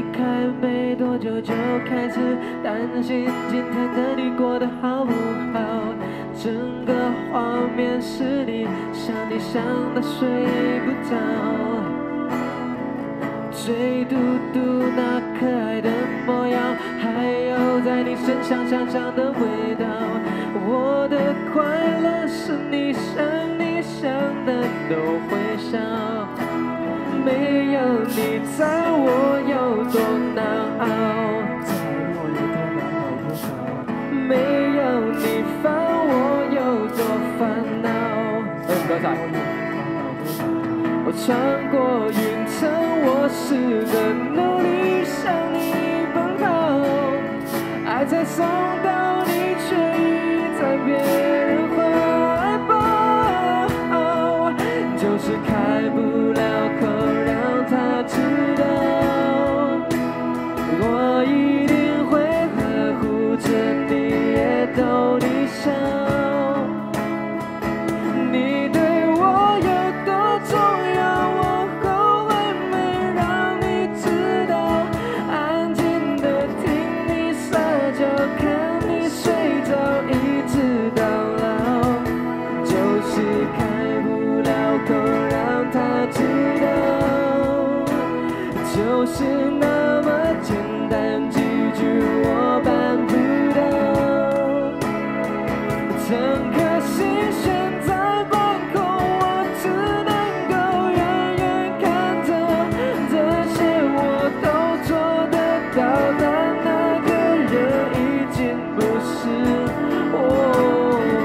离开没多久就开始担心今天的你过得好不好，整个画面是你，想你想得睡不着，嘴嘟嘟那可爱的模样，还有在你身上香香的味道。我的快乐是你想的都会笑，没有你在我有多难熬，没有你烦我有多烦恼。 唔該晒。 我穿過雲層，我試着努力向你奔跑，愛才送到你，卻已在別人懷抱，就是開不了口讓他知道，我一定會呵護着你，也逗你笑。你對我有多重要，我後悔沒讓你知道，安靜地聽你撒嬌，看你睡着，一直到老，就是開不了口讓他知道，就是那麼簡單幾句我辦不到，整顆心懸在半空，我只能夠遠遠看着，這些我都做得到，但那個人已經不是我。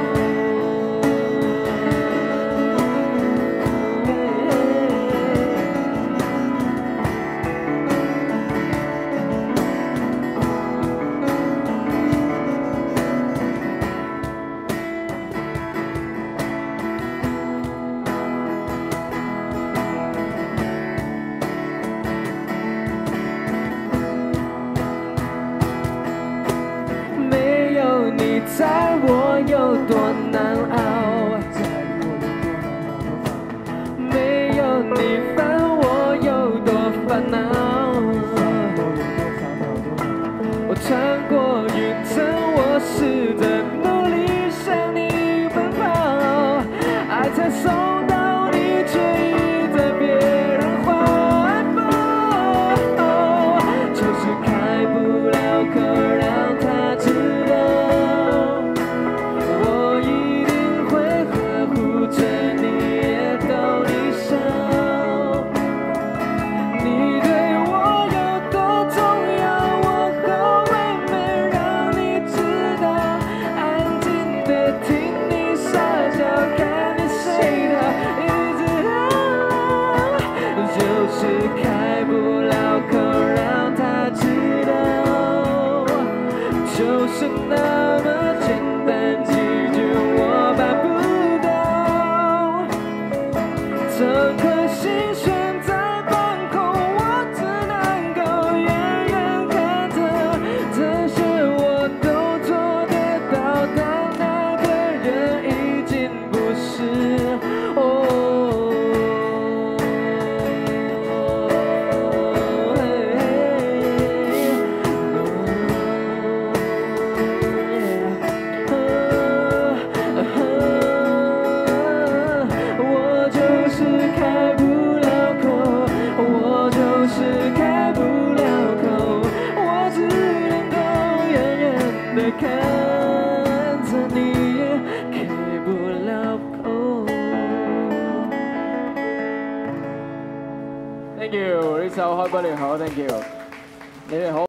沒有你在我有多難熬，沒有你煩我有多煩惱，我穿過雲層，我試着努力向你奔跑，愛才送到你，卻已在別人懷抱，就是開不了口讓他知道，我一定會呵護着你，也逗你笑。你對我有多重要，我後悔沒讓你知道，安靜地聽你撒嬌，看你睡着，一直到老，就是開不了口讓他知道，就是那麼簡單幾句我辦不到，整顆心懸在半空，我只能夠遠遠看着，這些我都做得到，但那個人已經不是我。我就是開不了口，我就是開不了口，我只能夠遠遠地看着你，開不了口。 Thank you，呢首開不了口，Thank you，你哋好。